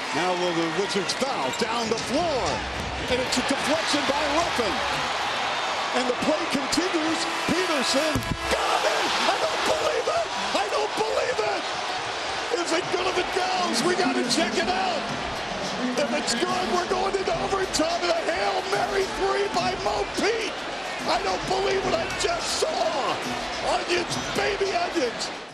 Now will the Wizards foul down the floor. And it's a deflection by Ruffin. And the play continues. Peterson got it! I don't believe it! I don't believe it! Is it good if it goes? We got to check it out. If it's good, we're going into overtime. And a Hail Mary three by Mo Pete. I don't believe what I just saw. Onions, baby onions.